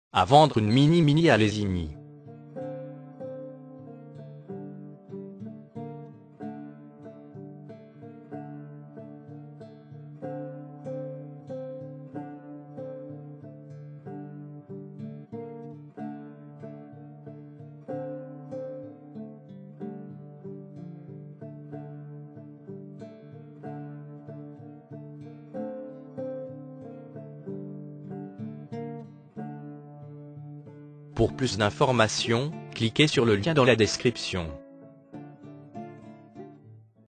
À vendre une mini à Lésigny. Pour plus d'informations, cliquez sur le lien dans la description.